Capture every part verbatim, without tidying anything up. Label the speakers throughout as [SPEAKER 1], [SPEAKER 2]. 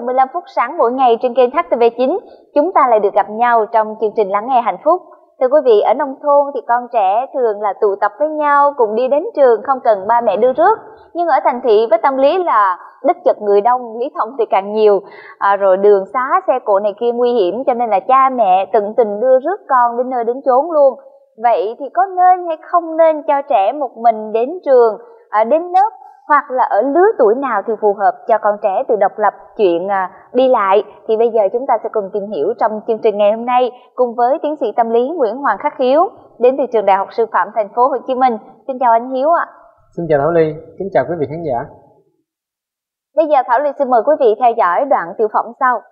[SPEAKER 1] giờ mười lăm phút sáng mỗi ngày trên kênh hát tê vê chín, chúng ta lại được gặp nhau trong chương trình Lắng Nghe Hạnh Phúc. Thưa quý vị, ở nông thôn thì con trẻ thường là tụ tập với nhau, cùng đi đến trường không cần ba mẹ đưa rước. Nhưng ở thành thị với tâm lý là đất chật người đông, lý thông thì càng nhiều, à, rồi đường xá xe cộ này kia nguy hiểm, cho nên là cha mẹ tận tình đưa rước con đến nơi đến chốn luôn. Vậy thì có nên hay không nên cho trẻ một mình đến trường, à, đến lớp, hoặc là ở lứa tuổi nào thì phù hợp cho con trẻ tự độc lập chuyện à, đi lại, thì bây giờ chúng ta sẽ cùng tìm hiểu trong chương trình ngày hôm nay cùng với tiến sĩ tâm lý Nguyễn Hoàng Khắc Hiếu đến từ trường Đại học Sư phạm Thành phố Hồ Chí Minh. Xin chào anh Hiếu ạ.
[SPEAKER 2] Xin chào Thảo Ly, kính chào quý vị khán giả.
[SPEAKER 1] Bây giờ Thảo Ly xin mời quý vị theo dõi đoạn tiểu phẩm sau.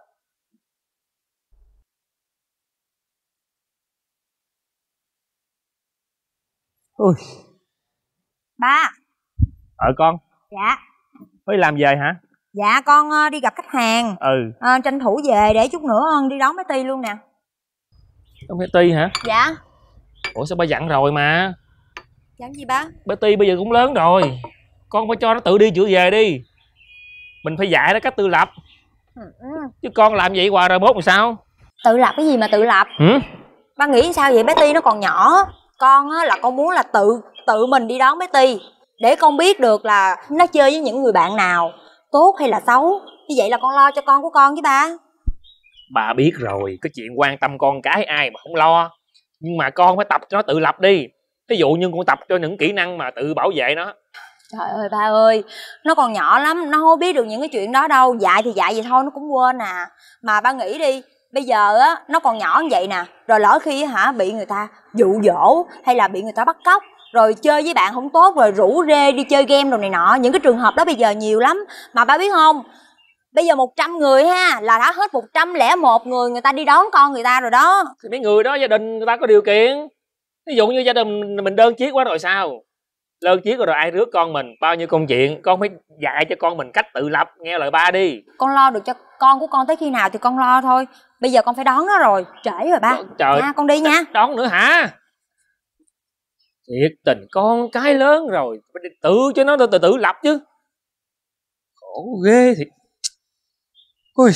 [SPEAKER 3] Ui.
[SPEAKER 4] Ba.
[SPEAKER 3] Ờ con.
[SPEAKER 4] Dạ.
[SPEAKER 3] Mới làm về hả?
[SPEAKER 4] Dạ con uh, đi gặp khách hàng.
[SPEAKER 3] Ừ.
[SPEAKER 4] uh, Tranh thủ về để chút nữa uh, đi đón bé Ti luôn nè.
[SPEAKER 3] Đón bé Ti hả?
[SPEAKER 4] Dạ.
[SPEAKER 3] Ủa sao ba dặn rồi mà.
[SPEAKER 4] Dặn gì ba?
[SPEAKER 3] Bé Ti bây giờ cũng lớn rồi, con phải cho nó tự đi chữa về đi. Mình phải dạy nó cách tự lập.
[SPEAKER 4] ừ.
[SPEAKER 3] Chứ con làm vậy hoài rồi mốt làm sao?
[SPEAKER 4] Tự lập cái gì mà tự lập?
[SPEAKER 3] Ừ?
[SPEAKER 4] Ba nghĩ sao vậy? Bé Ti nó còn nhỏ. Con á, là con muốn là tự tự mình đi đón bé Ti, để con biết được là nó chơi với những người bạn nào, tốt hay là xấu. Như vậy là con lo cho con của con với ba.
[SPEAKER 3] Bà biết rồi, cái chuyện quan tâm con cái ai mà không lo. Nhưng mà con phải tập cho nó tự lập đi. Ví dụ như con tập cho những kỹ năng mà tự bảo vệ nó.
[SPEAKER 4] Trời ơi ba ơi, nó còn nhỏ lắm, nó không biết được những cái chuyện đó đâu. Dạy thì dạy vậy thôi, nó cũng quên à. Mà ba nghĩ đi, bây giờ á nó còn nhỏ như vậy nè, rồi lỡ khi hả bị người ta dụ dỗ hay là bị người ta bắt cóc, rồi chơi với bạn không tốt, rồi rủ rê đi chơi game đồ này nọ. Những cái trường hợp đó bây giờ nhiều lắm. Mà ba biết không, bây giờ một trăm người ha là đã hết một trăm lẻ một người người ta đi đón con người ta rồi đó.
[SPEAKER 3] Thì mấy người đó gia đình người ta có điều kiện. Ví dụ như gia đình mình đơn chiếc quá rồi sao? Đơn chiếc rồi, rồi ai rước con mình, bao nhiêu công chuyện. Con phải dạy cho con mình cách tự lập, nghe lời ba đi.
[SPEAKER 4] Con lo được cho con của con tới khi nào thì con lo thôi. Bây giờ con phải đón nó rồi, trễ rồi ba.
[SPEAKER 3] Trời,
[SPEAKER 4] nha, con đi nha.
[SPEAKER 3] Đón nữa hả? Thiệt tình, con cái lớn rồi phải tự cho nó tự tự lập chứ. Khổ ghê thiệt. Ui.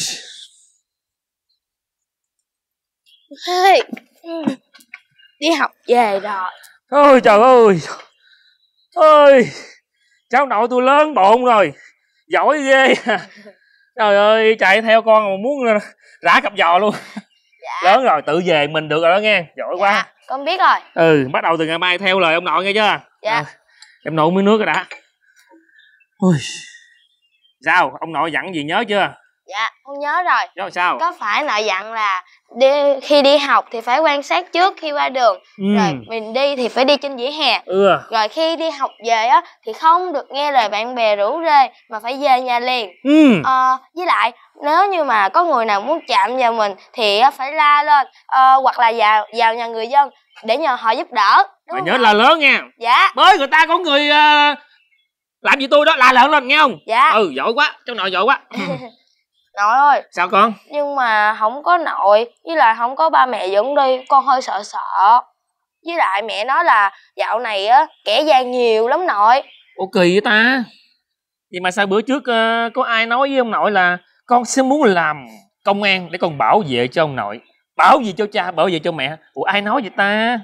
[SPEAKER 5] Hey, đi học về rồi.
[SPEAKER 3] Ôi trời ơi. Ôi, cháu nội tôi lớn bộn rồi, giỏi ghê. Trời ơi, chạy theo con mà muốn rã cặp giò luôn.
[SPEAKER 5] Dạ.
[SPEAKER 3] Lớn rồi, tự về mình được rồi đó nghe, giỏi
[SPEAKER 5] Dạ,
[SPEAKER 3] quá.
[SPEAKER 5] con biết rồi.
[SPEAKER 3] Ừ, bắt đầu từ ngày mai theo lời ông nội nghe chưa?
[SPEAKER 5] Dạ.
[SPEAKER 3] À, em nội miếng nước rồi đã. Ui. Sao, ông nội dặn gì nhớ chưa?
[SPEAKER 5] Dạ, con nhớ rồi.
[SPEAKER 3] Nhớ sao?
[SPEAKER 5] Có phải nội dặn là đi, khi đi học thì phải quan sát trước khi qua đường.
[SPEAKER 3] Ừ.
[SPEAKER 5] Rồi mình đi thì phải đi trên vỉa hè.
[SPEAKER 3] Ừ.
[SPEAKER 5] Rồi khi đi học về á thì không được nghe lời bạn bè rủ rê mà phải về nhà liền.
[SPEAKER 3] Ừ.
[SPEAKER 5] Ờ, với lại nếu như mà có người nào muốn chạm vào mình thì phải la lên, ờ, hoặc là vào, vào nhà người dân để nhờ họ giúp đỡ.
[SPEAKER 3] Mà nhớ là lớn nha.
[SPEAKER 5] Dạ.
[SPEAKER 3] Mới người ta có người uh, làm gì tôi đó, la lớn lên nghe không?
[SPEAKER 5] Dạ.
[SPEAKER 3] Ừ, giỏi quá, cháu nội giỏi quá.
[SPEAKER 5] Nội ơi.
[SPEAKER 3] Sao con?
[SPEAKER 5] Nhưng mà không có nội, với lại không có ba mẹ dẫn đi, con hơi sợ sợ. Với lại mẹ nói là dạo này á kẻ gian nhiều lắm nội.
[SPEAKER 3] Ủa kỳ vậy ta? Vậy mà sao bữa trước uh, có ai nói với ông nội là con sẽ muốn làm công an để con bảo vệ cho ông nội, bảo vệ cho cha, bảo vệ cho mẹ? Ủa ai nói vậy ta?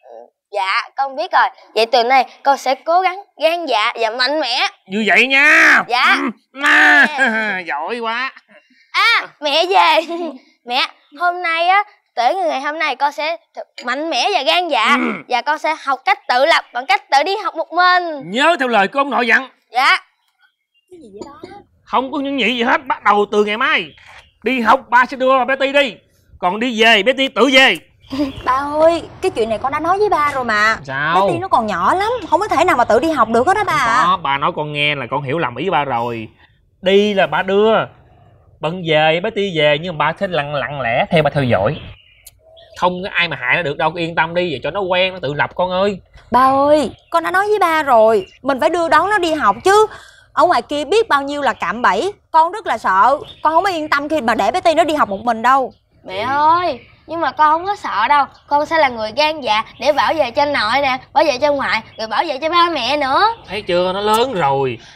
[SPEAKER 5] Dạ con biết rồi. Vậy từ nay con sẽ cố gắng gan dạ và mạnh mẽ.
[SPEAKER 3] Như vậy nha.
[SPEAKER 5] Dạ.
[SPEAKER 3] À, à, giỏi quá.
[SPEAKER 5] À mẹ về. Mẹ hôm nay á, tới ngày hôm nay con sẽ mạnh mẽ và gan dạ. Ừ. Và con sẽ học cách tự lập bằng cách tự đi học một mình.
[SPEAKER 3] Nhớ theo lời của ông nội dặn.
[SPEAKER 5] Dạ.
[SPEAKER 4] Cái gì vậy đó?
[SPEAKER 3] Không có những gì gì hết. Bắt đầu từ ngày mai đi học ba sẽ đưa bé Ti đi, còn đi về bé Ti tự về.
[SPEAKER 4] Ba ơi, cái chuyện này con đã nói với ba rồi mà.
[SPEAKER 3] Sao?
[SPEAKER 4] Bé Ti nó còn nhỏ lắm, không có thể nào mà tự đi học được hết đó ba ạ.
[SPEAKER 3] Đó, bà nói con nghe là con hiểu lầm ý ba rồi. Đi là ba đưa, bận về bé Ti về, nhưng mà ba sẽ lặng lặng lẽ theo ba theo dõi. Không có ai mà hại nó được đâu, yên tâm đi, vậy cho nó quen, nó tự lập con ơi.
[SPEAKER 4] Ba ơi, con đã nói với ba rồi, mình phải đưa đón nó đi học chứ. Ở ngoài kia biết bao nhiêu là cạm bẫy, con rất là sợ. Con không có yên tâm khi mà để bé Ti nó đi học một mình đâu.
[SPEAKER 5] Mẹ ơi, nhưng mà con không có sợ đâu. Con sẽ là người gan dạ để bảo vệ cho nội nè, bảo vệ cho ngoại, rồi bảo vệ cho ba mẹ nữa.
[SPEAKER 3] Thấy chưa, nó lớn rồi,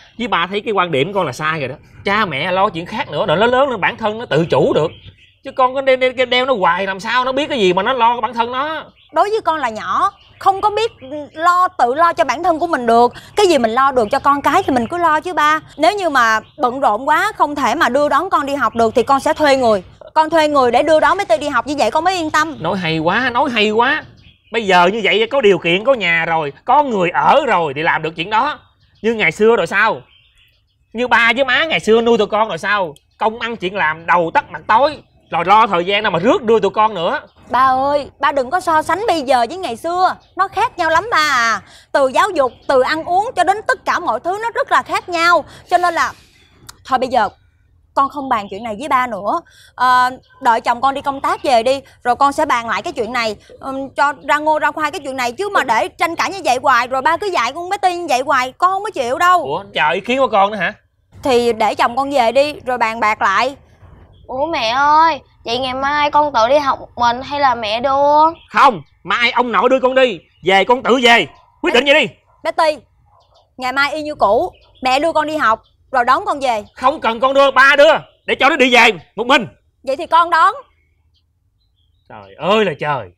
[SPEAKER 3] Với ba thấy cái quan điểm con là sai rồi đó. Cha mẹ lo chuyện khác nữa, rồi nó lớn lên bản thân nó tự chủ được. Chứ con có đeo, đeo, đeo nó hoài làm sao nó biết cái gì mà nó lo bản thân nó.
[SPEAKER 4] Đối với con là nhỏ, không có biết lo tự lo cho bản thân của mình được. Cái gì mình lo được cho con cái thì mình cứ lo chứ ba. Nếu như mà bận rộn quá không thể mà đưa đón con đi học được thì con sẽ thuê người. Con thuê người để đưa đón mấy Tư đi học, như vậy con mới yên tâm.
[SPEAKER 3] Nói hay quá, nói hay quá. Bây giờ như vậy có điều kiện, có nhà rồi, có người ở rồi thì làm được chuyện đó. Như ngày xưa rồi sao? Như ba với má ngày xưa nuôi tụi con rồi sao? Công ăn chuyện làm đầu tắt mặt tối, rồi lo thời gian nào mà rước đưa tụi con nữa.
[SPEAKER 4] Ba ơi, ba đừng có so sánh bây giờ với ngày xưa. Nó khác nhau lắm ba à. Từ giáo dục, từ ăn uống cho đến tất cả mọi thứ nó rất là khác nhau. Cho nên là thôi bây giờ con không bàn chuyện này với ba nữa. à, Đợi chồng con đi công tác về đi, rồi con sẽ bàn lại cái chuyện này, um, cho ra ngô ra khoai cái chuyện này. Chứ mà để tranh cãi như vậy hoài, rồi ba cứ dạy con bé Ti như vậy hoài, con không có chịu đâu.
[SPEAKER 3] Ủa, chờ ý kiến của con nữa hả?
[SPEAKER 4] Thì để chồng con về đi, rồi bàn bạc lại.
[SPEAKER 5] Ủa mẹ ơi, vậy ngày mai con tự đi học một mình hay là mẹ đưa?
[SPEAKER 3] Không, mai ông nội đưa con đi, về con tự về. Quyết định vậy đi.
[SPEAKER 4] Bé Ti, ngày mai y như cũ, mẹ đưa con đi học rồi đón con về.
[SPEAKER 3] Không cần con đưa, ba đưa, để cho nó đi về một mình.
[SPEAKER 4] Vậy thì con đón.
[SPEAKER 3] Trời ơi là trời.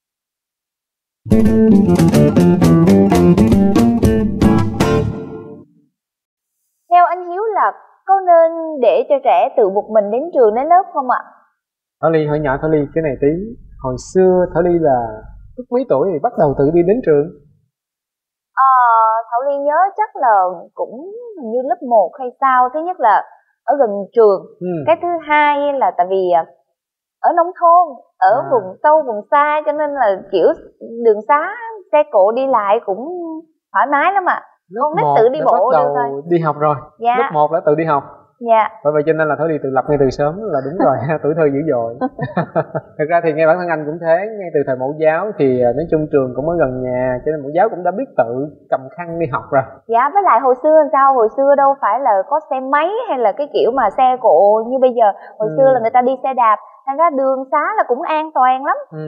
[SPEAKER 1] Theo anh Hiếu là có nên để cho trẻ tự một mình đến trường đến lớp không ạ?
[SPEAKER 2] Thảo Ly hỏi nhỏ Thảo Ly cái này tí. Hồi xưa Thảo Ly là lúc mấy tuổi thì bắt đầu tự đi đến trường?
[SPEAKER 1] Ờ, Thảo Ly nhớ chắc là cũng hình như lớp một hay sao. Thứ nhất là ở gần trường. ừ. Cái thứ hai là tại vì ở nông thôn, ở à. vùng sâu vùng xa, cho nên là kiểu đường xá xe cộ đi lại cũng thoải mái lắm ạ. Con nít tự đi bộ được thôi.
[SPEAKER 2] Đi học rồi.
[SPEAKER 1] Dạ.
[SPEAKER 2] Lớp một đã tự đi học.
[SPEAKER 1] Dạ.
[SPEAKER 2] Bởi vậy cho nên là Thảo Ly tự lập ngay từ sớm là đúng rồi. Tuổi thơ dữ dội. Thật ra thì ngay bản thân anh cũng thế. Ngay từ thời mẫu giáo thì nói chung trường cũng ở gần nhà, cho nên mẫu giáo cũng đã biết tự cầm khăn đi học rồi.
[SPEAKER 1] Dạ, với lại hồi xưa làm sao, hồi xưa đâu phải là có xe máy hay là cái kiểu mà xe cộ như bây giờ. Hồi ừ. xưa là người ta đi xe đạp, thành ra đường xá là cũng an toàn lắm.
[SPEAKER 2] Ừ.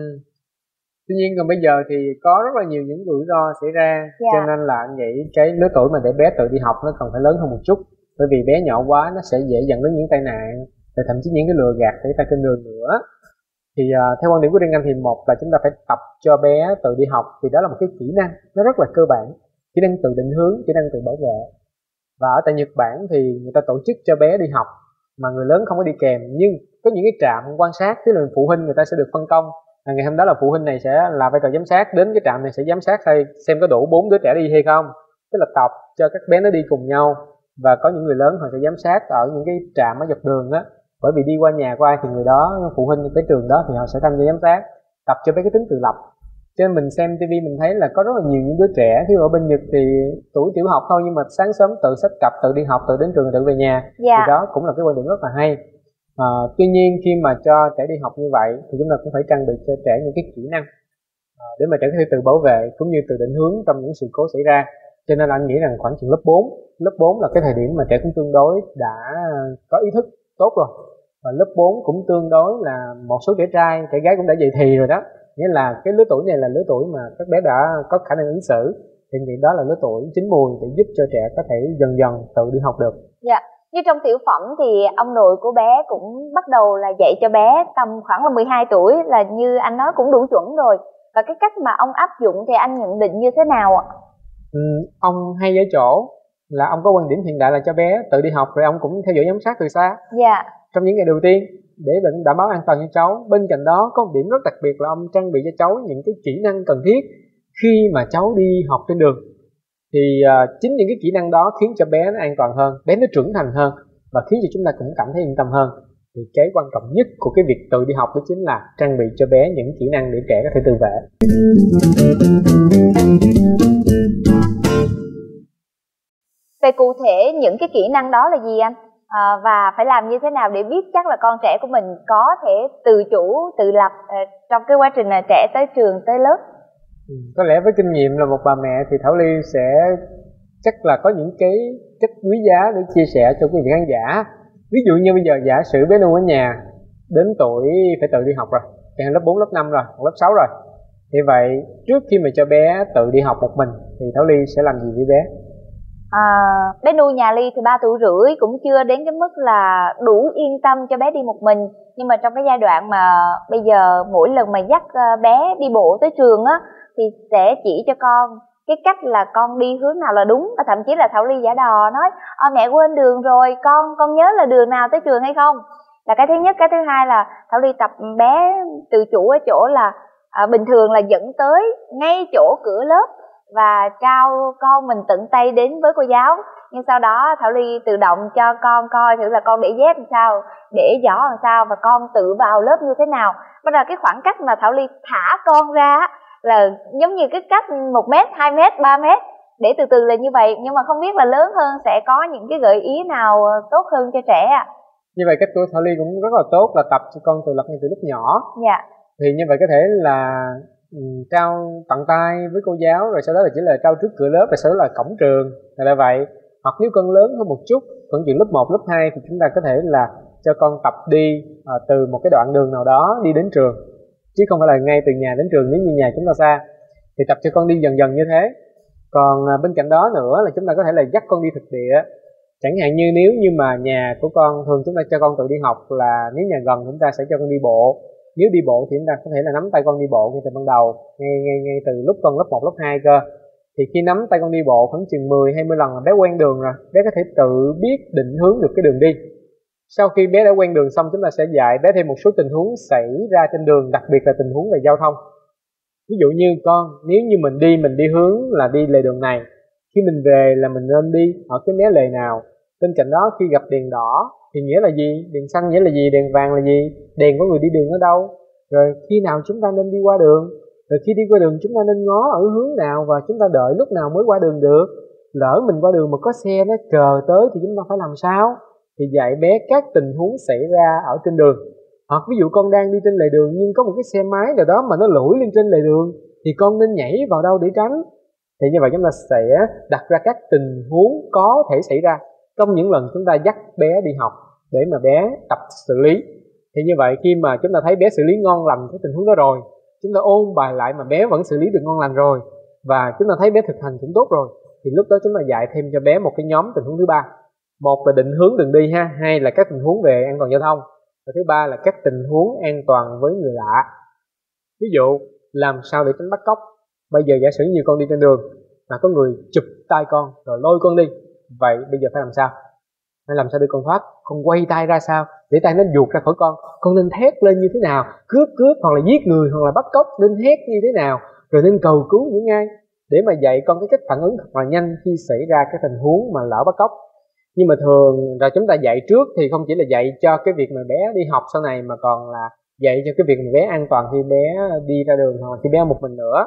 [SPEAKER 2] Tuy nhiên còn bây giờ thì có rất là nhiều những rủi ro xảy ra. Dạ. Cho nên là anh nghĩ cái lứa tuổi mà để bé tự đi học nó cần phải lớn hơn một chút. Bởi vì bé nhỏ quá nó sẽ dễ dẫn đến những tai nạn, rồi thậm chí những cái lừa gạt xảy ra trên đường nữa. Thì uh, theo quan điểm của riêng anh thì một là chúng ta phải tập cho bé tự đi học, thì đó là một cái kỹ năng nó rất là cơ bản, kỹ năng tự định hướng, kỹ năng tự bảo vệ. Và ở tại Nhật Bản thì người ta tổ chức cho bé đi học mà người lớn không có đi kèm, nhưng có những cái trạm quan sát, tức là phụ huynh người ta sẽ được phân công. À, ngày hôm đó là phụ huynh này sẽ là vai trò giám sát, đến cái trạm này sẽ giám sát hay xem có đủ bốn đứa trẻ đi hay không, tức là tập cho các bé nó đi cùng nhau. Và có những người lớn họ sẽ giám sát ở những cái trạm ở dọc đường á, bởi vì đi qua nhà của ai thì người đó, phụ huynh cái trường đó thì họ sẽ tham gia giám sát, tập cho bé cái tính tự lập. Cho nên mình xem tivi mình thấy là có rất là nhiều những đứa trẻ, ví dụ ở bên Nhật thì tuổi tiểu học thôi nhưng mà sáng sớm tự xách cặp, tự đi học, tự đến trường, tự về nhà.
[SPEAKER 1] Dạ.
[SPEAKER 2] Thì đó cũng là cái quan điểm rất là hay. À, tuy nhiên khi mà cho trẻ đi học như vậy thì chúng ta cũng phải trang bị cho trẻ những cái kỹ năng à, để mà trẻ có thể tự bảo vệ cũng như tự định hướng trong những sự cố xảy ra. Cho nên là anh nghĩ rằng khoảng chừng lớp bốn, lớp bốn là cái thời điểm mà trẻ cũng tương đối đã có ý thức tốt rồi. Và lớp bốn cũng tương đối là một số trẻ trai, trẻ gái cũng đã dậy thì rồi đó. Nghĩa là cái lứa tuổi này là lứa tuổi mà các bé đã có khả năng ứng xử. Thì nghĩ đó là lứa tuổi chín mùi để giúp cho trẻ có thể dần dần tự đi học được.
[SPEAKER 1] Dạ, như trong tiểu phẩm thì ông nội của bé cũng bắt đầu là dạy cho bé tầm khoảng là mười hai tuổi, là như anh nói cũng đủ chuẩn rồi. Và cái cách mà ông áp dụng thì anh nhận định như thế nào ạ?
[SPEAKER 2] Ừ, ông hay ở chỗ là ông có quan điểm hiện đại là cho bé tự đi học, rồi ông cũng theo dõi giám sát từ xa.
[SPEAKER 1] Dạ.
[SPEAKER 2] Trong những ngày đầu tiên để đảm bảo an toàn cho cháu. Bên cạnh đó có một điểm rất đặc biệt là ông trang bị cho cháu những cái kỹ năng cần thiết khi mà cháu đi học trên đường. Thì uh, chính những cái kỹ năng đó khiến cho bé nó an toàn hơn, bé nó trưởng thành hơn và khiến cho chúng ta cũng cảm thấy yên tâm hơn. Thì cái quan trọng nhất của cái việc tự đi học đó chính là trang bị cho bé những kỹ năng để trẻ có thể tự vệ.
[SPEAKER 1] Về cụ thể những cái kỹ năng đó là gì anh? À, và phải làm như thế nào để biết chắc là con trẻ của mình có thể tự chủ, tự lập uh, trong cái quá trình là trẻ tới trường, tới lớp?
[SPEAKER 2] Ừ, có lẽ với kinh nghiệm là một bà mẹ thì Thảo Ly sẽ chắc là có những cái chất quý giá để chia sẻ cho quý vị khán giả. Ví dụ như bây giờ giả sử bé nuôi ở nhà đến tuổi phải tự đi học rồi, chẳng lớp bốn, lớp năm rồi, lớp sáu rồi. Thì vậy trước khi mà cho bé tự đi học một mình thì Thảo Ly sẽ làm gì với bé?
[SPEAKER 1] À, bé Nu nhà Ly thì ba tuổi rưỡi, cũng chưa đến cái mức là đủ yên tâm cho bé đi một mình. Nhưng mà trong cái giai đoạn mà bây giờ mỗi lần mà dắt bé đi bộ tới trường á thì sẽ chỉ cho con cái cách là con đi hướng nào là đúng. Và thậm chí là Thảo Ly giả đò nói à, mẹ quên đường rồi, con con nhớ là đường nào tới trường hay không. Là cái thứ nhất. Cái thứ hai là Thảo Ly tập bé tự chủ ở chỗ là à, bình thường là dẫn tới ngay chỗ cửa lớp và trao con mình tận tay đến với cô giáo. Nhưng sau đó Thảo Ly tự động cho con coi thử là con để dép làm sao, để giỏ làm sao và con tự vào lớp như thế nào. Bắt đầu cái khoảng cách mà Thảo Ly thả con ra là giống như cái cách một mét, hai mét, ba mét, để từ từ là như vậy. Nhưng mà không biết là lớn hơn sẽ có những cái gợi ý nào tốt hơn cho trẻ ạ? À?
[SPEAKER 2] Như vậy cách của Thảo Ly cũng rất là tốt, là tập cho con tự lập ngay từ lúc nhỏ.
[SPEAKER 1] Dạ.
[SPEAKER 2] Thì như vậy có thể là um, trao tận tay với cô giáo, rồi sau đó là chỉ là trao trước cửa lớp, rồi sau đó là cổng trường, là là vậy. Hoặc nếu con lớn hơn một chút, khoảng chừng lớp một, lớp hai thì chúng ta có thể là cho con tập đi à, từ một cái đoạn đường nào đó đi đến trường, chứ không phải là ngay từ nhà đến trường nếu như nhà chúng ta xa. Thì tập cho con đi dần dần như thế. Còn à, bên cạnh đó nữa là chúng ta có thể là dắt con đi thực địa. Chẳng hạn như nếu như mà nhà của con, thường chúng ta cho con tự đi học là nếu nhà gần chúng ta sẽ cho con đi bộ. Nếu đi bộ thì chúng ta có thể là nắm tay con đi bộ ngay từ ban đầu, ngay ngay ngay từ lúc con lớp một, lớp hai cơ. Thì khi nắm tay con đi bộ khoảng chừng mười, hai mươi lần là bé quen đường rồi, bé có thể tự biết định hướng được cái đường đi. Sau khi bé đã quen đường xong, chúng ta sẽ dạy bé thêm một số tình huống xảy ra trên đường, đặc biệt là tình huống về giao thông. Ví dụ như con, nếu như mình đi, mình đi hướng là đi lề đường này, khi mình về là mình nên đi ở cái mé lề nào. Bên cạnh đó khi gặp đèn đỏ thì nghĩa là gì, đèn xanh nghĩa là gì, đèn vàng là gì, đèn có người đi đường ở đâu, rồi khi nào chúng ta nên đi qua đường, rồi khi đi qua đường chúng ta nên ngó ở hướng nào và chúng ta đợi lúc nào mới qua đường được. Lỡ mình qua đường mà có xe nó chờ tới thì chúng ta phải làm sao? Thì dạy bé các tình huống xảy ra ở trên đường. Hoặc ví dụ con đang đi trên lề đường nhưng có một cái xe máy nào đó mà nó lủi lên trên lề đường thì con nên nhảy vào đâu để tránh. Thì như vậy chúng ta sẽ đặt ra các tình huống có thể xảy ra trong những lần chúng ta dắt bé đi học để mà bé tập xử lý. Thì như vậy khi mà chúng ta thấy bé xử lý ngon lành cái tình huống đó rồi, chúng ta ôn bài lại mà bé vẫn xử lý được ngon lành rồi, và chúng ta thấy bé thực hành cũng tốt rồi, thì lúc đó chúng ta dạy thêm cho bé một cái nhóm tình huống thứ ba. Một là định hướng đường đi ha, hai là các tình huống về an toàn giao thông, và thứ ba là các tình huống an toàn với người lạ. Ví dụ làm sao để tránh bắt cóc. Bây giờ giả sử như con đi trên đường mà có người chụp tay con rồi lôi con đi, vậy bây giờ phải làm sao? Phải làm sao để con thoát? Con quay tay ra sao để tay nó vuột ra khỏi con? Con nên thét lên như thế nào? Cướp cướp hoặc là giết người hoặc là bắt cóc nên thét như thế nào? Rồi nên cầu cứu những ai? Để mà dạy con cái cách phản ứng thật là nhanh khi xảy ra cái tình huống mà lỡ bắt cóc. Nhưng mà thường là chúng ta dạy trước thì không chỉ là dạy cho cái việc mà bé đi học sau này, mà còn là dạy cho cái việc mà bé an toàn khi bé đi ra đường hoặc khi bé một mình nữa.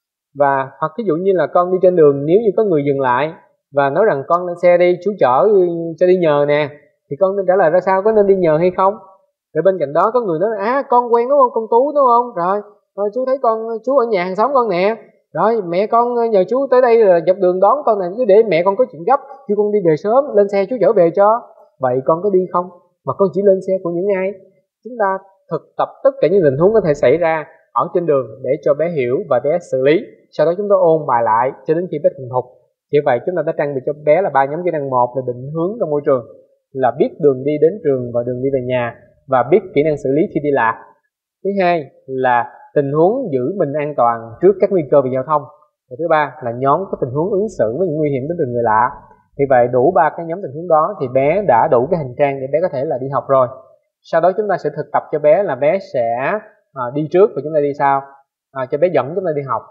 [SPEAKER 2] Và hoặc ví dụ như là con đi trên đường, nếu như có người dừng lại và nói rằng con lên xe đi, chú chở cho đi nhờ nè, thì con nên trả lời ra sao, có nên đi nhờ hay không? Rồi bên cạnh đó có người nói à con quen đúng không, con Tú đúng không, rồi, rồi chú thấy con, chú ở nhà hàng xóm con nè, rồi mẹ con nhờ chú tới đây là dọc đường đón con này, cứ để mẹ con có chuyện gấp, chú con đi về sớm, lên xe chú chở về cho. Vậy con có đi không? Mà con chỉ lên xe của những ai? Chúng ta thực tập tất cả những tình huống có thể xảy ra ở trên đường để cho bé hiểu và bé xử lý. Sau đó chúng ta ôn bài lại cho đến khi bé thuần thục. Như vậy chúng ta đã trang bị cho bé là ba nhóm kỹ năng. Một là định hướng trong môi trường, là biết đường đi đến trường và đường đi về nhà, và biết kỹ năng xử lý khi đi lạc. Thứ hai là tình huống giữ mình an toàn trước các nguy cơ về giao thông. Và thứ ba là nhóm có tình huống ứng xử với những nguy hiểm đến từ người lạ. Như vậy đủ ba cái nhóm tình huống đó thì bé đã đủ cái hành trang để bé có thể là đi học rồi. Sau đó chúng ta sẽ thực tập cho bé là bé sẽ à, đi trước và chúng ta đi sau, à, cho bé dẫn chúng ta đi học.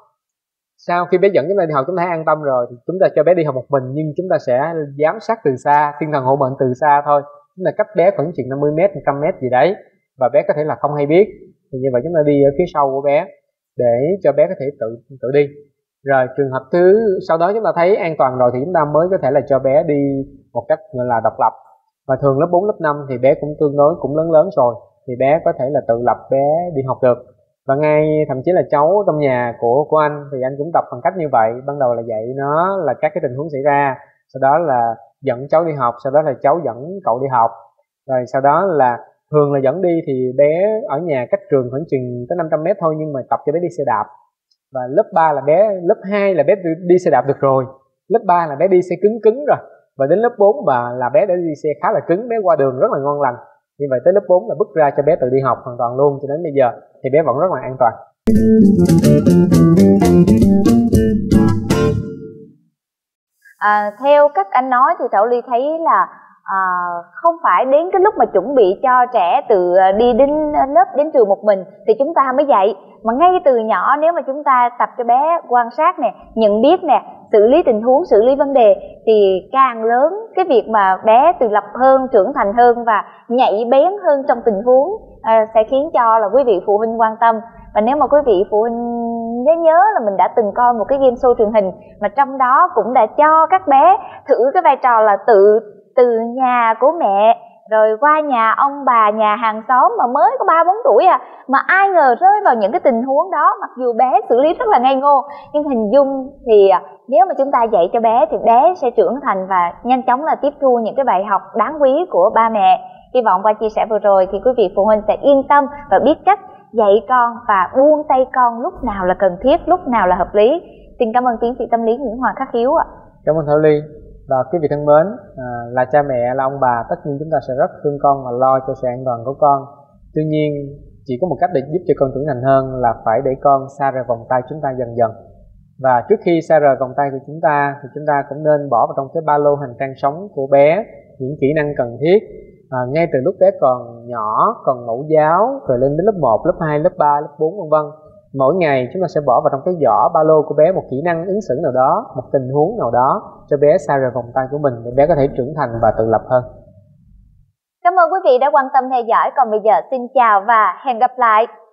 [SPEAKER 2] Sau khi bé dẫn chúng ta đi học chúng ta thấy an tâm rồi thì chúng ta cho bé đi học một mình, nhưng chúng ta sẽ giám sát từ xa, thiên thần hộ mệnh từ xa thôi. Chúng ta cách bé khoảng chừng năm mươi mét, một trăm mét gì đấy, và bé có thể là không hay biết. Thì như vậy chúng ta đi ở phía sau của bé để cho bé có thể tự tự đi. Rồi trường hợp thứ sau đó chúng ta thấy an toàn rồi thì chúng ta mới có thể là cho bé đi một cách gọi là độc lập. Và thường lớp bốn, lớp năm thì bé cũng tương đối cũng lớn lớn rồi, thì bé có thể là tự lập, bé đi học được. Và ngay thậm chí là cháu trong nhà của của anh thì anh cũng tập bằng cách như vậy. Ban đầu là dạy nó là các cái tình huống xảy ra, sau đó là dẫn cháu đi học, sau đó là cháu dẫn cậu đi học, rồi sau đó là thường là dẫn đi thì bé ở nhà cách trường khoảng chừng tới năm trăm mét thôi, nhưng mà tập cho bé đi xe đạp. Và lớp ba là bé, lớp hai là bé đi xe đạp được rồi, Lớp ba là bé đi xe cứng cứng rồi, và đến lớp bốn mà là bé đã đi xe khá là cứng, bé qua đường rất là ngon lành. Như vậy tới lớp bốn là bước ra cho bé tự đi học hoàn toàn luôn. Cho đến bây giờ thì bé vẫn rất là an toàn.
[SPEAKER 1] À, theo cách anh nói thì Thảo Ly thấy là à, không phải đến cái lúc mà chuẩn bị cho trẻ tự đi đến lớp, đến trường một mình thì chúng ta mới dạy, mà ngay từ nhỏ nếu mà chúng ta tập cho bé quan sát nè, nhận biết nè, xử lý tình huống, xử lý vấn đề, thì càng lớn cái việc mà bé tự lập hơn, trưởng thành hơn và nhạy bén hơn trong tình huống à, sẽ khiến cho là quý vị phụ huynh quan tâm. Và nếu mà quý vị phụ huynh nhớ nhớ là mình đã từng coi một cái game show truyền hình mà trong đó cũng đã cho các bé thử cái vai trò là tự từ nhà của mẹ rồi qua nhà ông bà, nhà hàng xóm mà mới có ba bốn tuổi à, mà ai ngờ rơi vào những cái tình huống đó, mặc dù bé xử lý rất là ngây ngô, nhưng hình dung thì nếu mà chúng ta dạy cho bé thì bé sẽ trưởng thành và nhanh chóng là tiếp thu những cái bài học đáng quý của ba mẹ. Hy vọng qua chia sẻ vừa rồi thì quý vị phụ huynh sẽ yên tâm và biết cách dạy con và buông tay con lúc nào là cần thiết, lúc nào là hợp lý. Xin cảm ơn tiến sĩ tâm lý Nguyễn Hoàng Khắc Hiếu ạ.
[SPEAKER 2] Cảm ơn Thảo Ly. Và quý vị thân mến, à, là cha mẹ, là ông bà, tất nhiên chúng ta sẽ rất thương con và lo cho sự an toàn của con. Tuy nhiên, chỉ có một cách để giúp cho con trưởng thành hơn là phải để con xa rời vòng tay chúng ta dần dần. Và trước khi xa rời vòng tay của chúng ta thì chúng ta cũng nên bỏ vào trong cái ba lô hành trang sống của bé những kỹ năng cần thiết. À, ngay từ lúc bé còn nhỏ, còn mẫu giáo, rồi lên đến lớp một, lớp hai, lớp ba, lớp bốn vân vân. Mỗi ngày chúng ta sẽ bỏ vào trong cái giỏ ba lô của bé một kỹ năng ứng xử nào đó, một tình huống nào đó cho bé xa rời vòng tay của mình để bé có thể trưởng thành và tự lập hơn.
[SPEAKER 1] Cảm ơn quý vị đã quan tâm theo dõi. Còn bây giờ xin chào và hẹn gặp lại.